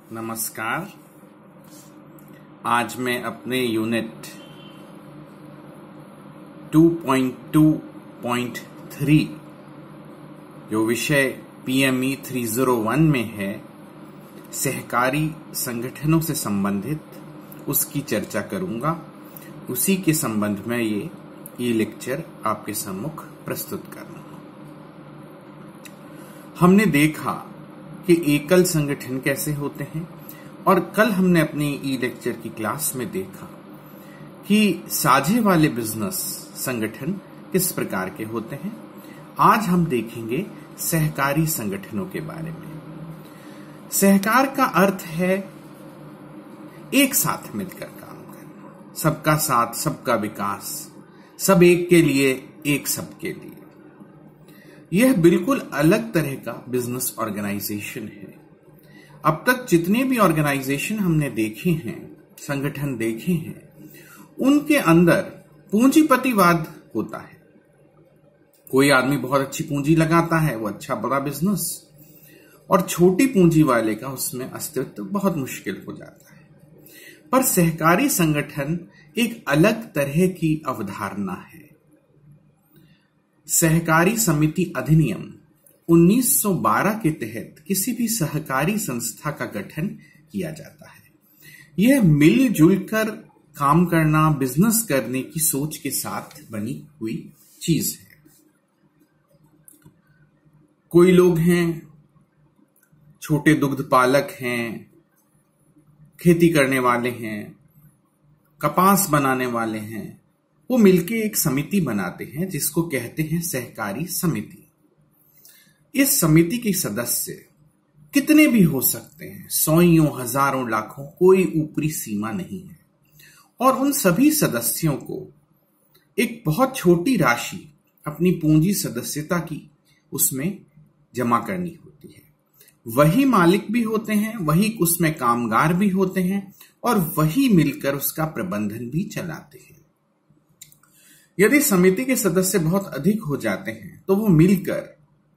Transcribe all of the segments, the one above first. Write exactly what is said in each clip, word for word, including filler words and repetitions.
नमस्कार। आज मैं अपने unit two point two point three जो विषय पीएमई थ्री ज़ीरो वन में है, सहकारी संगठनों से संबंधित उसकी चर्चा करूंगा। उसी के संबंध में ये ई लेक्चर आपके सम्मुख प्रस्तुत करना। हमने देखा कि एकल संगठन कैसे होते हैं और कल हमने अपनी ई लेक्चर की क्लास में देखा कि साझे वाले बिजनेस संगठन किस प्रकार के होते हैं। आज हम देखेंगे सहकारी संगठनों के बारे में। सहकार का अर्थ है एक साथ मिलकर काम करना, सबका साथ, सबका विकास, सब एक के लिए, एक सबके लिए। यह बिल्कुल अलग तरह का बिजनेस ऑर्गेनाइजेशन है। अब तक जितने भी ऑर्गेनाइजेशन हमने देखे हैं, संगठन देखे हैं, उनके अंदर पूंजीपतिवाद होता है। कोई आदमी बहुत अच्छी पूंजी लगाता है, वो अच्छा बड़ा बिजनेस, और छोटी पूंजी वाले का उसमें अस्तित्व बहुत मुश्किल हो जाता है। पर सहकारी संगठन एक अलग तरह की अवधारणा है। सहकारी समिति अधिनियम उन्नीस सौ बारह के तहत किसी भी सहकारी संस्था का गठन किया जाता है। यह मिलजुल कर काम करना, बिजनेस करने की सोच के साथ बनी हुई चीज है। कोई लोग हैं, छोटे दुग्ध पालक हैं, खेती करने वाले हैं, कपास बनाने वाले हैं, वो मिलके एक समिति बनाते हैं जिसको कहते हैं सहकारी समिति। इस समिति के सदस्य कितने भी हो सकते हैं, सौयों, हजारों, लाखों, कोई ऊपरी सीमा नहीं है। और उन सभी सदस्यों को एक बहुत छोटी राशि अपनी पूंजी सदस्यता की उसमें जमा करनी होती है। वही मालिक भी होते हैं, वही उसमें कामगार भी होते हैं और वही मिलकर उसका प्रबंधन भी चलाते हैं। यदि समिति के सदस्य बहुत अधिक हो जाते हैं तो वो मिलकर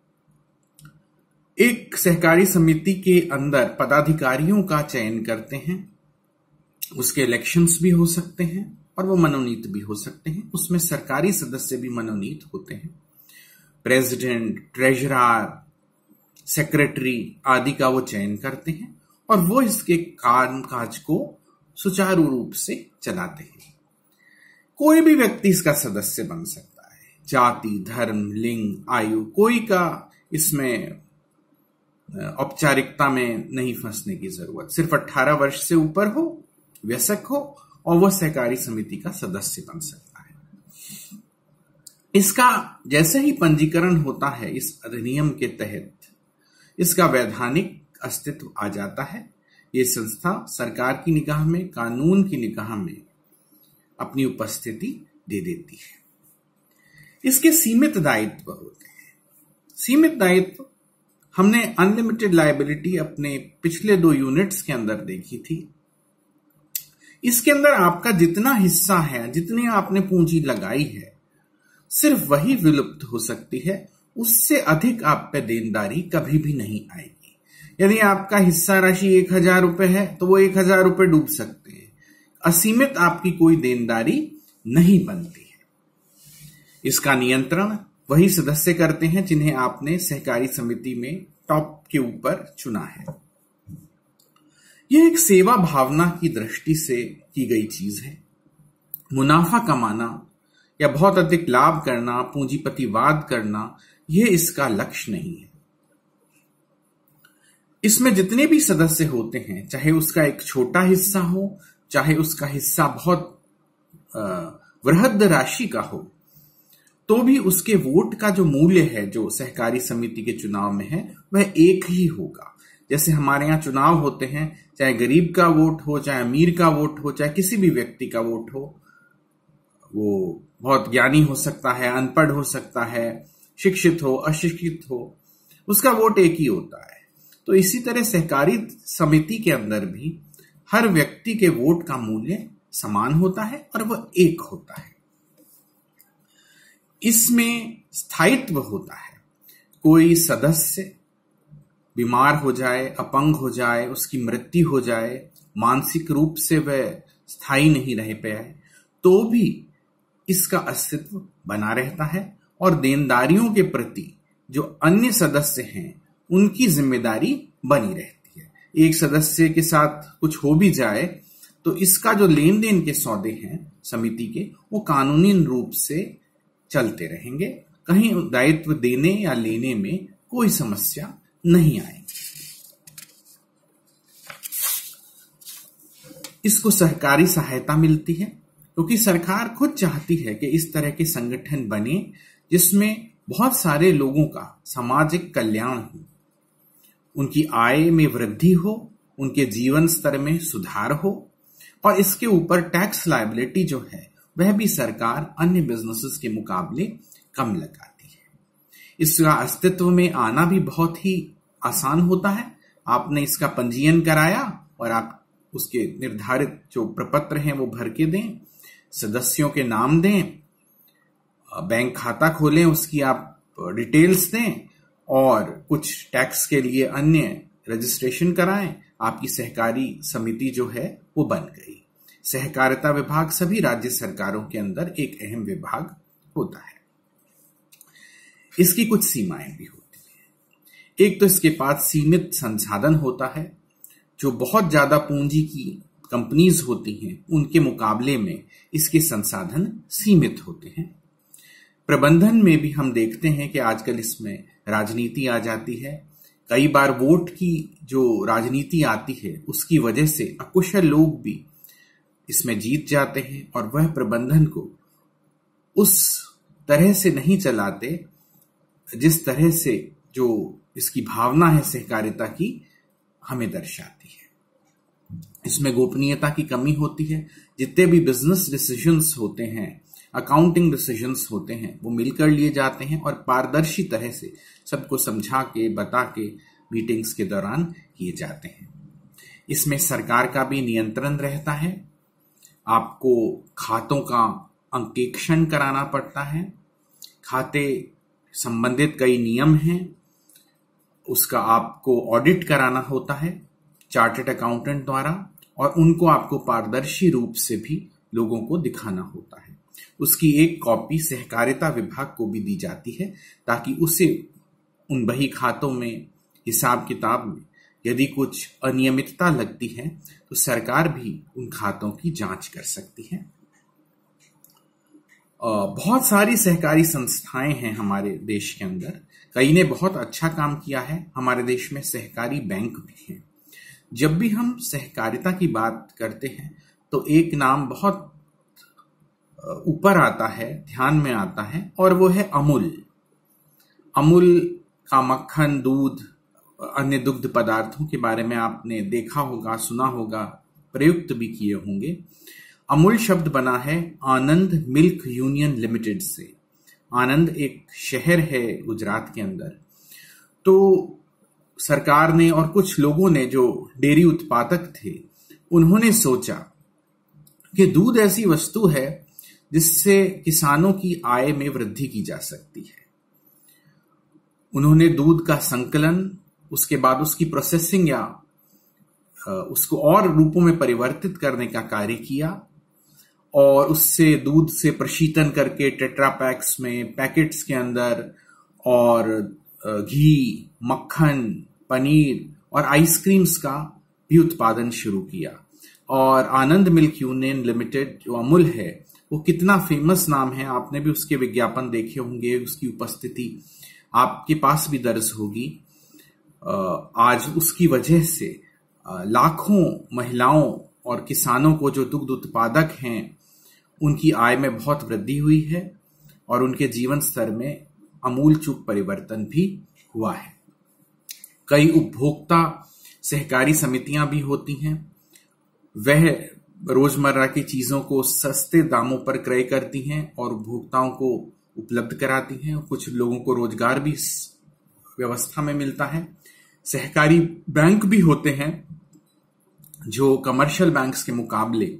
एक सहकारी समिति के अंदर पदाधिकारियों का चयन करते हैं। उसके इलेक्शंस भी हो सकते हैं और वो मनोनीत भी हो सकते हैं। उसमें सरकारी सदस्य भी मनोनीत होते हैं। प्रेसिडेंट, ट्रेजरर, सेक्रेटरी आदि का वो चयन करते हैं और वो इसके कामकाज को सुचारू रूप से चलाते हैं। कोई भी व्यक्ति इसका सदस्य बन सकता है। जाति, धर्म, लिंग, आयु, कोई का इसमें औपचारिकता में नहीं फंसने की जरूरत। सिर्फ अठारह वर्ष से ऊपर हो, वयस्क हो और वह सहकारी समिति का सदस्य बन सकता है। इसका जैसे ही पंजीकरण होता है इस अधिनियम के तहत, इसका वैधानिक अस्तित्व आ जाता है। ये संस्था सरकार की निगाह में, कानून की निगाह में अपनी उपस्थिति दे देती है। इसके सीमित दायित्व होते हैं। सीमित दायित्व हमने अनलिमिटेड लायबिलिटी अपने पिछले दो यूनिट्स के अंदर देखी थी। इसके अंदर आपका जितना हिस्सा है, जितनी आपने पूंजी लगाई है, सिर्फ वही विलुप्त हो सकती है। उससे अधिक आप पे देनदारी कभी भी नहीं आएगी। यदि आपका हिस्सा राशि एक हजार रुपए है तो वो एक हजार रुपए डूब सकते हैं। असीमित आपकी कोई देनदारी नहीं बनती है। इसका नियंत्रण वही सदस्य करते हैं जिन्हें आपने सहकारी समिति में टॉप के ऊपर चुना है। यह एक सेवा भावना की दृष्टि से की गई चीज है। मुनाफा कमाना या बहुत अधिक लाभ करना, पूंजीपतिवाद करना, यह इसका लक्ष्य नहीं है। इसमें जितने भी सदस्य होते हैं, चाहे उसका एक छोटा हिस्सा हो, चाहे उसका हिस्सा बहुत वृहद राशि का हो, तो भी उसके वोट का जो मूल्य है जो सहकारी समिति के चुनाव में है वह एक ही होगा। जैसे हमारे यहाँ चुनाव होते हैं, चाहे गरीब का वोट हो, चाहे अमीर का वोट हो, चाहे किसी भी व्यक्ति का वोट हो, वो बहुत ज्ञानी हो सकता है, अनपढ़ हो सकता है, शिक्षित हो, अशिक्षित हो, उसका वोट एक ही होता है। तो इसी तरह सहकारी समिति के अंदर भी हर व्यक्ति के वोट का मूल्य समान होता है और वह एक होता है। इसमें स्थायित्व होता है। कोई सदस्य बीमार हो जाए, अपंग हो जाए, उसकी मृत्यु हो जाए, मानसिक रूप से वह स्थायी नहीं रह पाए, तो भी इसका अस्तित्व बना रहता है और देनदारियों के प्रति जो अन्य सदस्य हैं उनकी जिम्मेदारी बनी रहती है। एक सदस्य के साथ कुछ हो भी जाए तो इसका जो लेन देन के सौदे हैं समिति के, वो कानूनी रूप से चलते रहेंगे, कहीं दायित्व देने या लेने में कोई समस्या नहीं आएगी। इसको सरकारी सहायता मिलती है क्योंकि सरकार खुद चाहती है कि इस तरह के संगठन बने जिसमें बहुत सारे लोगों का सामाजिक कल्याण हो, उनकी आय में वृद्धि हो, उनके जीवन स्तर में सुधार हो, और इसके ऊपर टैक्स लायबिलिटी जो है वह भी सरकार अन्य बिजनेसेस के मुकाबले कम लगाती है। इसका अस्तित्व में आना भी बहुत ही आसान होता है। आपने इसका पंजीयन कराया और आप उसके निर्धारित जो प्रपत्र हैं वो भर के दें, सदस्यों के नाम दें, बैंक खाता खोलें, उसकी आप डिटेल्स दें और कुछ टैक्स के लिए अन्य रजिस्ट्रेशन कराएं, आपकी सहकारी समिति जो है वो बन गई। सहकारिता विभाग सभी राज्य सरकारों के अंदर एक अहम विभाग होता है। इसकी कुछ सीमाएं भी होती हैं। एक तो इसके पास सीमित संसाधन होता है। जो बहुत ज्यादा पूंजी की कंपनीज होती हैं उनके मुकाबले में इसके संसाधन सीमित होते हैं। प्रबंधन में भी हम देखते हैं कि आजकल इसमें राजनीति आ जाती है। कई बार वोट की जो राजनीति आती है उसकी वजह से अकुशल लोग भी इसमें जीत जाते हैं और वह प्रबंधन को उस तरह से नहीं चलाते जिस तरह से जो इसकी भावना है सहकारिता की हमें दर्शाती है। इसमें गोपनीयता की कमी होती है। जितने भी बिजनेस डिसीजंस होते हैं, अकाउंटिंग डिसीजंस होते हैं, वो मिलकर लिए जाते हैं और पारदर्शी तरह से सबको समझा के बता के मीटिंग्स के दौरान किए जाते हैं। इसमें सरकार का भी नियंत्रण रहता है। आपको खातों का अंकेक्षण कराना पड़ता है। खाते संबंधित कई नियम हैं, उसका आपको ऑडिट कराना होता है चार्टर्ड अकाउंटेंट द्वारा, और उनको आपको पारदर्शी रूप से भी लोगों को दिखाना होता है। उसकी एक कॉपी सहकारिता विभाग को भी दी जाती है ताकि उसे उन बही खातों में, हिसाब किताब में यदि कुछ अनियमितता लगती है तो सरकार भी उन खातों की जांच कर सकती है। बहुत सारी सहकारी संस्थाएं हैं हमारे देश के अंदर। कई ने बहुत अच्छा काम किया है। हमारे देश में सहकारी बैंक भी हैं। जब भी हम सहकारिता की बात करते हैं तो एक नाम बहुत ऊपर आता है, ध्यान में आता है, और वो है अमूल। अमूल का मक्खन, दूध, अन्य दुग्ध पदार्थों के बारे में आपने देखा होगा, सुना होगा, प्रयुक्त भी किए होंगे। अमूल शब्द बना है आनंद मिल्क यूनियन लिमिटेड से। आनंद एक शहर है गुजरात के अंदर। तो सरकार ने और कुछ लोगों ने जो डेयरी उत्पादक थे उन्होंने सोचा कि दूध ऐसी वस्तु है जिससे किसानों की आय में वृद्धि की जा सकती है। उन्होंने दूध का संकलन, उसके बाद उसकी प्रोसेसिंग या उसको और रूपों में परिवर्तित करने का कार्य किया और उससे दूध से प्रशीतन करके टेट्रा पैक्स में, पैकेट्स के अंदर, और घी, मक्खन, पनीर और आइसक्रीम्स का भी उत्पादन शुरू किया। और आनंद मिल्क यूनियन लिमिटेड जो अमूल है वो कितना फेमस नाम है, आपने भी उसके विज्ञापन देखे होंगे, उसकी उपस्थिति आपके पास भी दर्ज होगी। आज उसकी वजह से लाखों महिलाओं और किसानों को जो दुग्ध उत्पादक हैं उनकी आय में बहुत वृद्धि हुई है और उनके जीवन स्तर में आमूलचूल परिवर्तन भी हुआ है। कई उपभोक्ता सहकारी समितियां भी होती हैं। वह रोजमर्रा की चीजों को सस्ते दामों पर क्रय करती हैं और उपभोक्ताओं को उपलब्ध कराती हैं। कुछ लोगों को रोजगार भी इस व्यवस्था में मिलता है। सहकारी बैंक भी होते हैं जो कमर्शियल बैंक्स के मुकाबले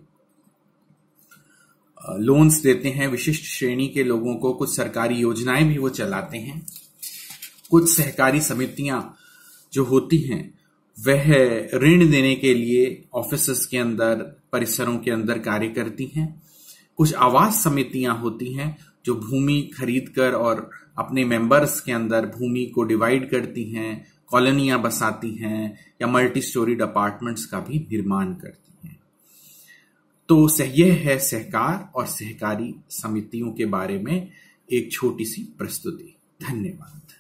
लोन्स देते हैं विशिष्ट श्रेणी के लोगों को। कुछ सरकारी योजनाएं भी वो चलाते हैं। कुछ सहकारी समितियां जो होती हैं वह ऋण देने के लिए ऑफिसेस के अंदर, परिसरों के अंदर कार्य करती हैं। कुछ आवास समितियां होती हैं जो भूमि खरीदकर और अपने मेंबर्स के अंदर भूमि को डिवाइड करती हैं, कॉलोनियां बसाती हैं या मल्टी स्टोरीड अपार्टमेंट्स का भी निर्माण करती हैं। तो यह है सहकार और सहकारी समितियों के बारे में एक छोटी सी प्रस्तुति। धन्यवाद।